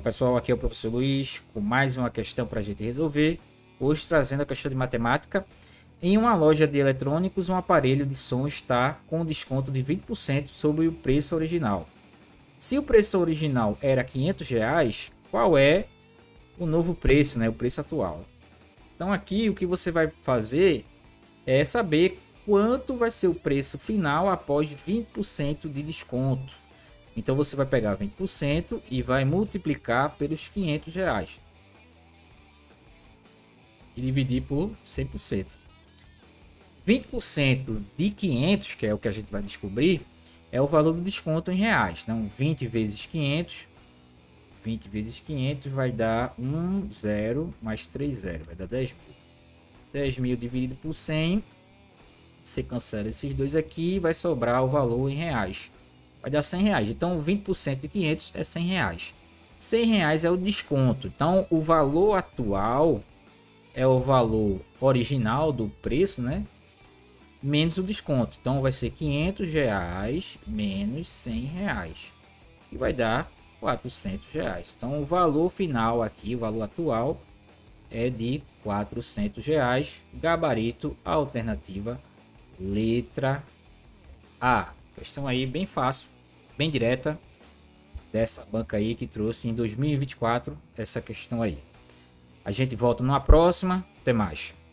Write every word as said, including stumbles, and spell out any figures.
pessoal, aqui é o professor Luiz com mais uma questão para a gente resolver. Hoje trazendo a questão de matemática. Em uma loja de eletrônicos, um aparelho de som está com desconto de vinte por cento sobre o preço original. Se o preço original era quinhentos reais, qual é o novo preço, né? O preço atual. Então aqui o que você vai fazer é saber quanto vai ser o preço final após vinte por cento de desconto. Então você vai pegar vinte por cento e vai multiplicar pelos quinhentos reais. E dividir por cem por cento. vinte por cento de quinhentos, que é o que a gente vai descobrir, é o valor do desconto em reais. Então vinte vezes quinhentos, vinte vezes quinhentos vai dar um zero mais três zero, vai dar dez mil. dez mil dividido por cem, você cancela esses dois aqui e vai sobrar o valor em reais. Vai dar cem reais. Então vinte por cento de quinhentos é cem reais. cem reais é o desconto. Então o valor atual é o valor original do preço, né? Menos o desconto. Então vai ser quinhentos reais menos cem reais. E vai dar quatrocentos reais. Então o valor final aqui, o valor atual, é de quatrocentos reais. Gabarito, alternativa, letra A. Questão aí bem fácil, bem direta, dessa banca aí que trouxe em dois mil e vinte e quatro essa questão aí. A gente volta numa próxima. Até mais.